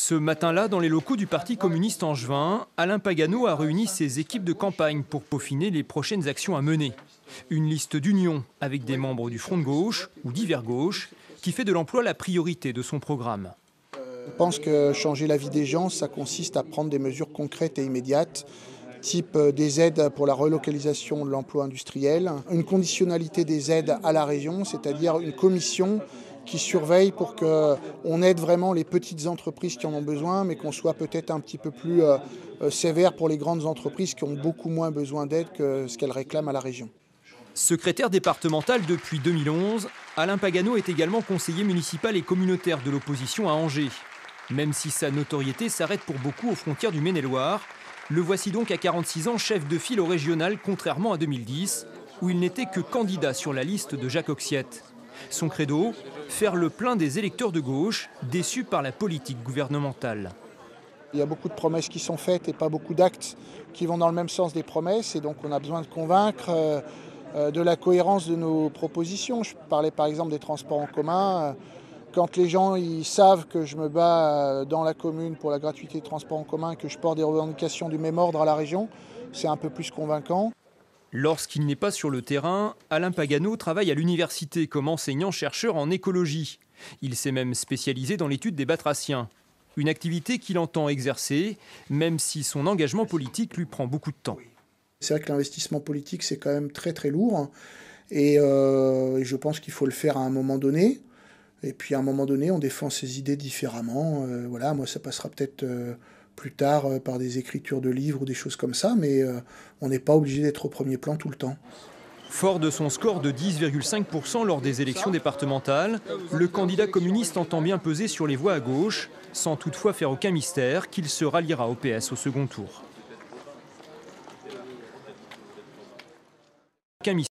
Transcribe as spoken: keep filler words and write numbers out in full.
Ce matin-là, dans les locaux du Parti communiste angevin, Alain Pagano a réuni ses équipes de campagne pour peaufiner les prochaines actions à mener. Une liste d'union avec des membres du Front de gauche ou d'Hiver gauche qui fait de l'emploi la priorité de son programme. Je pense que changer la vie des gens, ça consiste à prendre des mesures concrètes et immédiates, type des aides pour la relocalisation de l'emploi industriel, une conditionnalité des aides à la région, c'est-à-dire une commission qui surveille pour qu'on aide vraiment les petites entreprises qui en ont besoin, mais qu'on soit peut-être un petit peu plus euh, sévère pour les grandes entreprises qui ont beaucoup moins besoin d'aide que ce qu'elles réclament à la région. Secrétaire départemental depuis deux mille onze, Alain Pagano est également conseiller municipal et communautaire de l'opposition à Angers. Même si sa notoriété s'arrête pour beaucoup aux frontières du Maine-et-Loire, le voici donc à quarante-six ans chef de file au régional, contrairement à deux mille dix, où il n'était que candidat sur la liste de Jacques Oxiette. Son credo, faire le plein des électeurs de gauche, déçus par la politique gouvernementale. Il y a beaucoup de promesses qui sont faites et pas beaucoup d'actes qui vont dans le même sens des promesses. Et donc on a besoin de convaincre euh, de la cohérence de nos propositions. Je parlais par exemple des transports en commun. Quand les gens ils savent que je me bats dans la commune pour la gratuité des transports en commun, que je porte des revendications du même ordre à la région, c'est un peu plus convaincant. Lorsqu'il n'est pas sur le terrain, Alain Pagano travaille à l'université comme enseignant-chercheur en écologie. Il s'est même spécialisé dans l'étude des batraciens. Une activité qu'il entend exercer, même si son engagement politique lui prend beaucoup de temps. C'est vrai que l'investissement politique, c'est quand même très très lourd. Et euh, je pense qu'il faut le faire à un moment donné. Et puis à un moment donné, on défend ses idées différemment. Euh, voilà, moi, ça passera peut-être euh, plus tard euh, par des écritures de livres ou des choses comme ça, mais euh, on n'est pas obligé d'être au premier plan tout le temps. Fort de son score de dix virgule cinq pour cent lors des élections départementales, le candidat communiste entend bien peser sur les voix à gauche, sans toutefois faire aucun mystère qu'il se ralliera au P S au second tour.